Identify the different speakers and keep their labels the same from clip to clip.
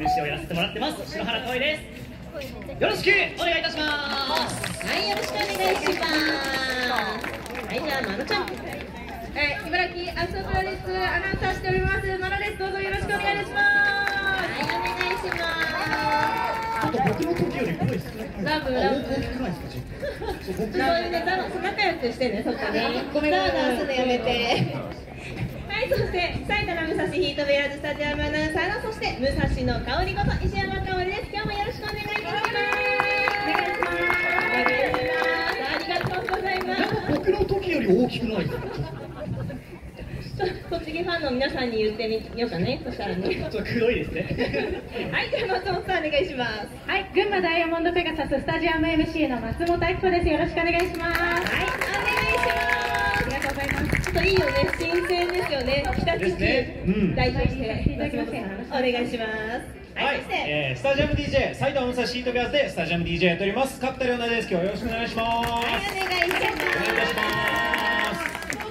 Speaker 1: MC をやらせてもらってます篠原香織です。よろしくお願いいたします。
Speaker 2: はい、よろしくお願いします。はい、じゃあまなちゃん。
Speaker 3: 茨城アクトプロレスアナウンサーしておりますまなです。どうぞよろしくお願いします。
Speaker 2: はい、お願いします。
Speaker 1: 僕の時より声少ない。
Speaker 3: ラブ
Speaker 1: 大きくないですか？
Speaker 3: そういうね、仲良くしてね、そっかね。
Speaker 2: ごめん、ダーダーするのやめて。
Speaker 3: はい、そして埼玉武蔵ヒートベアーズスタジアムアナウンサーの、そして武蔵の香りこと石山香織です。今日もよろしくお願いいたします。お願いします。ありがとうございます。
Speaker 1: 僕の時より大きくないですか？
Speaker 3: 栃木ファンの皆さんに言ってみようかね。そしたらね。
Speaker 1: ちょっと黒いですね。
Speaker 3: はい、じゃあ松本さんお願いします。
Speaker 4: はい、群馬ダイヤモンドペガサススタジアム MC の松本明子です。よろしくお願いします。
Speaker 3: はい、お願いします。
Speaker 4: ありがとうございます。
Speaker 3: ちょっといいよね、新鮮ですよね。日立
Speaker 1: ですね。
Speaker 3: 代表して松本さんお願いします。
Speaker 5: はい、スタジアム DJ 埼玉武蔵ヒートベアーズでスタジアム DJ やっております角田亮奈です。今日はよろしくお願いします。
Speaker 3: はい、お願いします。
Speaker 5: お願いいたします。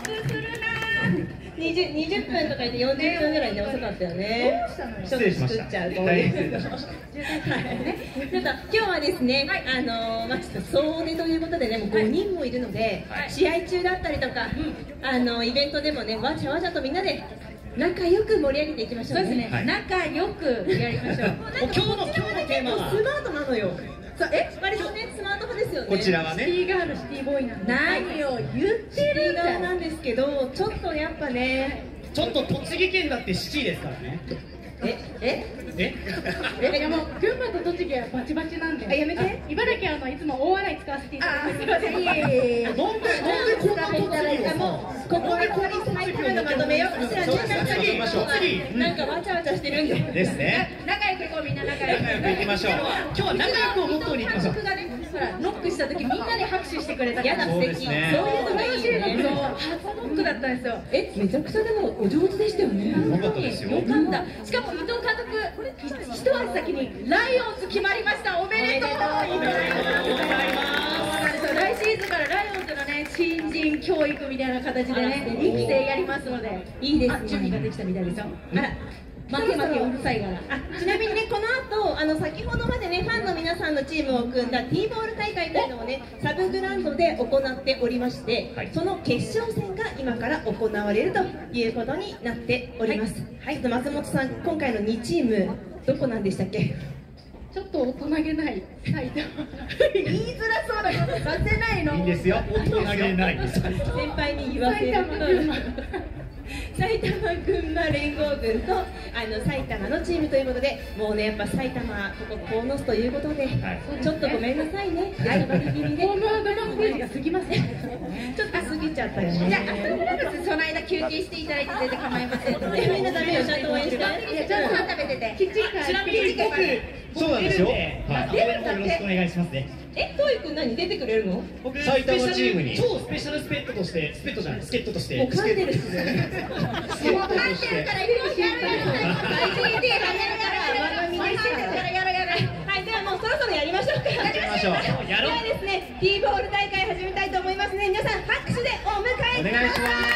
Speaker 3: 20分とか言って40分ぐらいで遅かったよね。
Speaker 5: 失礼しました。
Speaker 3: 大変失礼いたしました。ちょっと今日はですね、ちょっと総出ということでね、もう5人もいるので、試合中だったりとか、イベントでもね、わちゃわちゃとみんなで仲良く盛り上げていきましょうね。
Speaker 4: そうですね、仲良くやりましょう。
Speaker 1: 今日のテーマは
Speaker 3: スマートなのよ。割とね、スマート派ですよね。
Speaker 1: こちらはね。
Speaker 4: シティガール、シティボーイなんで。
Speaker 3: 何を言ってるんだなんですけど、ちょっとやっぱね、
Speaker 1: ちょっと栃木県だってシティですからね。
Speaker 4: いやもう群馬と栃木はバチバチなんで。
Speaker 3: やめて。
Speaker 4: 茨城はいつも大洗使わせていただいてます。
Speaker 3: いえいえ。
Speaker 1: なんでこんな栃木を
Speaker 3: ここでこれ最後のまとめよう。そしたら
Speaker 1: 次
Speaker 3: なんかわちゃわちゃしてるんで。
Speaker 5: ですね。
Speaker 3: 仲良くいこう、みんな仲良く。
Speaker 5: 仲良くいきましょう。
Speaker 1: 今日は仲良くをモットーにいきましょう。
Speaker 3: 僕がね、ほらノックした時みんなで拍手してくれたから。
Speaker 5: そうですね。
Speaker 3: そういうのがいいよね。
Speaker 4: 初ノックだったんですよ。
Speaker 3: めちゃくちゃでもお上手でしたよね。
Speaker 5: よかったですよ。
Speaker 3: よかった。しかも伊藤監督、一足先にライオンズ決まりました。おめでとう。
Speaker 4: 来シーズンからライオンズのね、新人教育みたいな形でね、育成やりますので、
Speaker 3: いいですね。
Speaker 4: 準備ができたみたいですよ。
Speaker 3: あら。負けうるさいから。ちなみにね、この後先ほどまでね、ファンの皆さんのチームを組んだ T ボール大会というのをね、サブグラウンドで行っておりまして、その決勝戦が今から行われるということになっております。はい、ちょっと松本さん、今回の2チームどこなんでしたっけ？
Speaker 4: ちょっと大人げない埼玉。
Speaker 3: 言いづらそうなことさせないの。
Speaker 5: いいですよ。大人げないです。
Speaker 3: 先輩に言わせること。埼玉群馬連合軍と埼玉のチームということで、もうね、やっぱ埼玉ここ鴻巣ということで、ちょっとごめんなさいね。はい、バリ気味で。
Speaker 4: ホームアドバンテージが過ぎません。
Speaker 3: ちょっと過ぎちゃったよね。
Speaker 4: じゃあ、その間休憩していただいて全然構いませんので。
Speaker 3: みんなダメよ、ちゃんと応援して。
Speaker 4: ちゃんと食べてて。キッチンカー。
Speaker 1: ちなみに
Speaker 5: そうなんですよ。
Speaker 1: よろしくお願いしますね。
Speaker 3: トイ君何出てくれるの？
Speaker 1: 僕
Speaker 5: 埼玉チームに
Speaker 1: 超スペシャル助っ人として、助っ人じゃない、助っ人として。
Speaker 3: もう噛んでるっすね。
Speaker 5: 助っ人として。
Speaker 3: はい、ではもうそろそろやりましょうか。
Speaker 5: やりましょう。
Speaker 3: ではですね、T ボール大会始めたいと思いますね。皆さん拍手でお迎えください。
Speaker 5: お願いします。